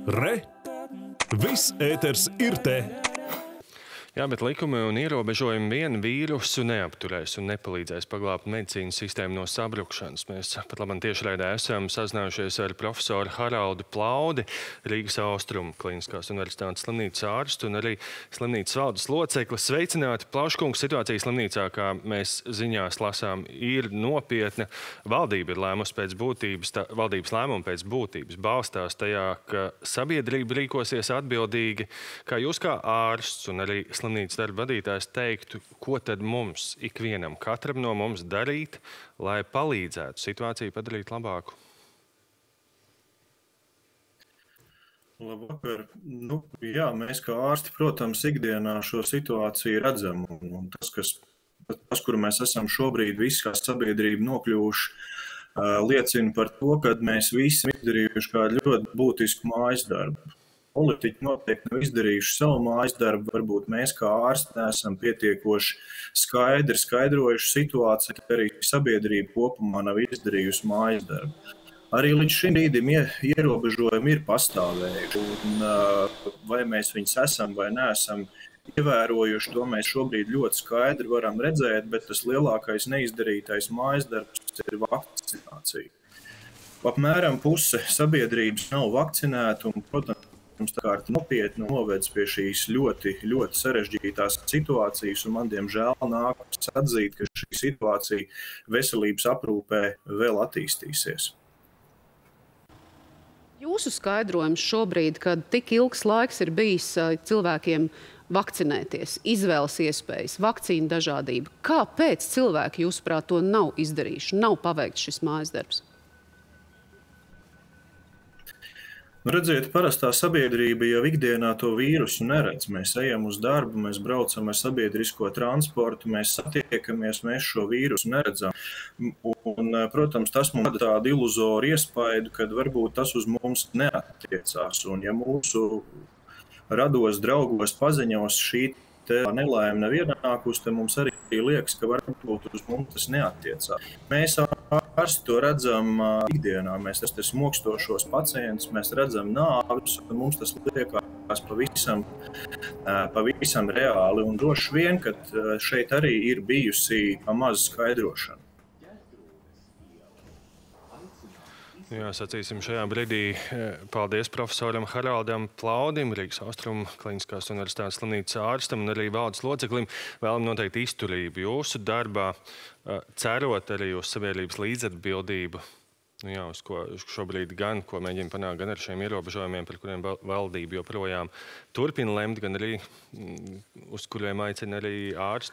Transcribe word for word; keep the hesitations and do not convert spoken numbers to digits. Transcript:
Re! Viss ēters ir te! Jā, bet likumi un ierobežojumi vienu vīrusu neapturēs un nepalīdzēs paglābt medicīnas sistēmu no sabrukšanas. Mēs pat labam tiešraidē esam sazinājušies ar profesoru Haraldu Plaudi, Rīgas Austrumu Kliniskās universitātes slimnīcas ārstu un arī slimnīcas valdes locekli. Sveicināti, Plauškungs, situācija slimnīcā, kā mēs ziņās lasām, ir nopietna. Valdība ir lēmusi pēc būtības, tā, valdības lēmuma pēc būtības balstās tajā, ka sabiedrība rīkosies atbildīgi. Kā jūs kā ārsts un arī slimnīcas darba vadītājs teiktu, ko tad mums, ikvienam, katram no mums darīt, lai palīdzētu situāciju padarīt labāku? Labvakar. Nu, jā, mēs kā ārsti, protams, ikdienā šo situāciju redzam. Un tas, kas, tas, kuru mēs esam šobrīd visi kā sabiedrība nokļuvuši, liecina par to, ka mēs visi izdarījuši kādu ļoti būtisku mājas darbu. Politiķi noteikti nav izdarījuši savu mājas darbu, varbūt mēs kā ārsti neesam pietiekoši skaidri skaidrojuši situāciju, ka arī sabiedrība kopumā nav izdarījusi mājas darbu. Arī līdz šim brīdim ierobežojumi ir pastāvējuši, un vai mēs viņus esam vai neesam ievērojuši, to mēs šobrīd ļoti skaidri varam redzēt, bet tas lielākais neizdarītais mājas darbs ir vakcinācija. Apmēram puse sabiedrības nav vakcinēta, un, protams, Mums tā kā nopietni novedz pie šīs ļoti, ļoti sarežģītās situācijas, un man, diemžēl, nākas atzīt, ka šī situācija veselības aprūpē vēl attīstīsies. Jūsu skaidrojums šobrīd, kad tik ilgs laiks ir bijis cilvēkiem vakcinēties, izvēles iespējas, vakcīnu dažādība, kāpēc cilvēki, jūsuprāt, to nav izdarījuši, nav paveikts šis mājas darbs? Nu, redziet, parastā sabiedrība jau ikdienā to vīrusu neredz. Mēs ejam uz darbu, mēs braucam ar sabiedrisko transportu, mēs satiekamies, mēs šo vīrusu neredzam. Un, protams, tas mums rada tādu iluzoru iespaidu, kad varbūt tas uz mums neattiecās. Un ja mūsu rados, draugos, paziņos šī nelaime nav ienākusi, tad mums arī liekas, ka varbūt uz mums tas neattiecās. Mēs ārsti to redzam ikdienā. Mēs tas smokstošos pacientus, mēs redzam nāvis, un mums tas liekas pavisam, pavisam reāli. Un droši vien, ka šeit arī ir bijusi pamaz skaidrošana. Jā, sacīsim šajā brīdī paldies profesoram Haraldam Plaudim, Rīgas Austrumu Kliniskās universitātes slimnīcas ārstam un arī valdes loceklim. Vēlam noteikti izturību jūsu darbā, cerot arī uz sabiedrības līdzatbildību. Nu jā, uz ko šobrīd gan, ko mēģina panākt gan ar šiem ierobežojumiem, par kuriem valdība joprojām turpina lemt, gan arī uz kuriem aicina arī ārsti.